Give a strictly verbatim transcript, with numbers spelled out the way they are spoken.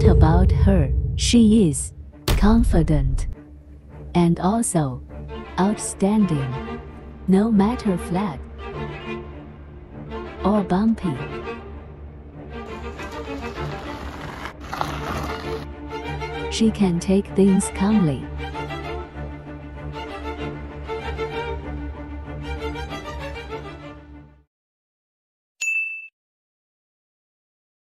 What about her? She is confident and also outstanding, no matter flat or bumpy. She can take things calmly